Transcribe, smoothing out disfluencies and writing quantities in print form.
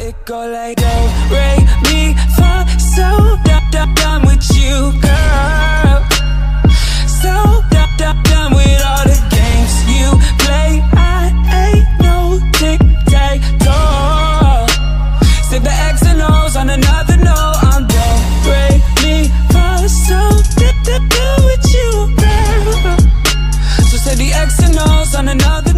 it go like do, re, mi, fa. So done with you, girl. So done with all the games you play. I ain't no tic-tac-toe. Save the X and O's on another note. I'm do, re, mi, fa. So done with you, girl. So say the X and O's on another